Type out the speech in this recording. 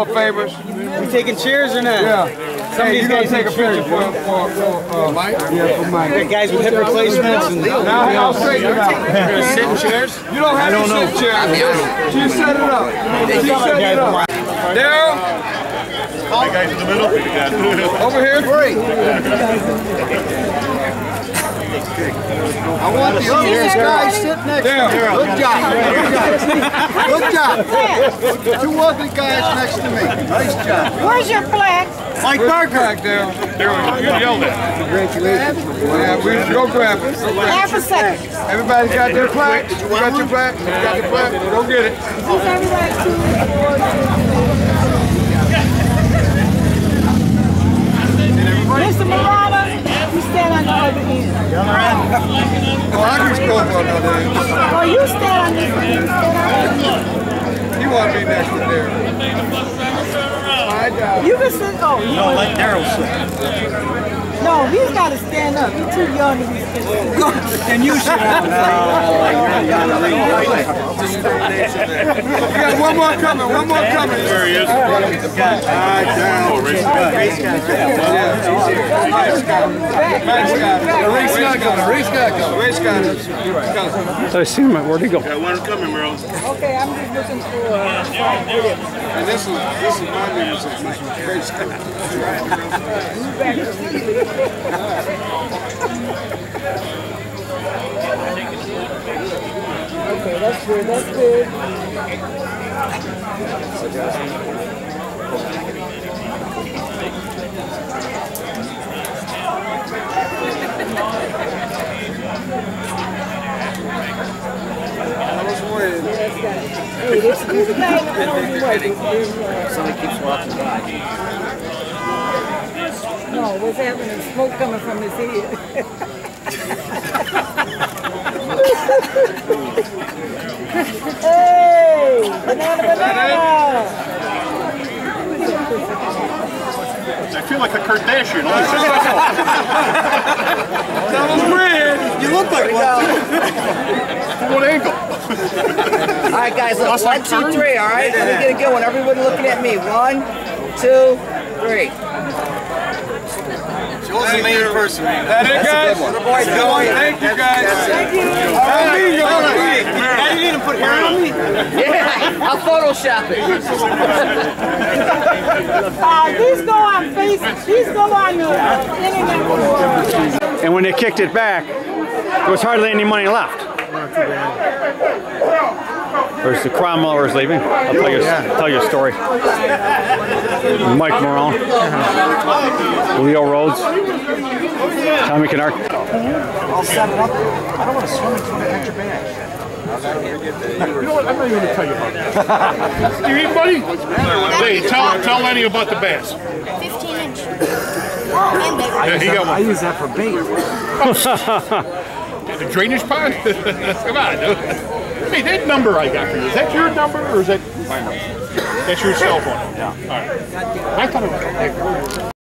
more favors. You taking cheers or not? Yeah. Hey, you gonna take a picture for Mike? Yeah, for Mike. The guys with hip replacements. And now I'll straighten it out. You're gonna sit in chairs? You don't have to sit chairs. She set it up. She set it up. Daryl. The guys in the middle. Over here. I want the other guys sit next to me. Good job. Good job. Two other guys next to me. Nice job. Where's your flag? Mike Parker. Daryl. You yelled at. Congratulations. Yeah, we go grab it. Half a second. Everybody's got their plaque. You got your plaque. You got your plaque. Go get it. Mr. Marana, you stand on the other end. Oh, I can go for another end. Oh, you stand on this end. You want to be next to there. You can sit. Oh, you No, let Daryl sit. No, he's got to stand up. He's too young to be standing up. And you sit down. We got one more coming. One more coming. There he is. Race got it. I see him. Where'd he go? Got one coming, Merle. Okay, I'm just looking for And this is my music. Race got it. Okay, that's good. That's good. Somebody keeps walking by. No, what's happening? Smoke coming from his head. Hey! Banana! I feel like a Kardashian. That was weird. You look like one. From what angle? All right, guys, look, 1, 2, 3, all right? Let me get a good one. Everybody looking at me. 1, 2, 3. Joel's the main person. That it, guys? Thank you, guys. Thank you. Now you need to put hair on me? Yeah, I'll Photoshop it. These go on Facebook. These go on the internet. And when they kicked it back, there was hardly any money left. There's the Cromwell is leaving. I'll tell you a story. Mike Marone, Leo Rhodes, Tommy Kennard. I'll set it up. I don't want to swim into the extra bag. You know what? I'm not even going to tell you about that. You eat, buddy? Hey, tell Lenny about the bass. 15-inch. Yeah, he got one. I use that for bait. The drainage pond? Come on, dude. Hey, that number I got for you, is that your number or is that my number? That's your cell phone? Yeah. All right. I thought it was...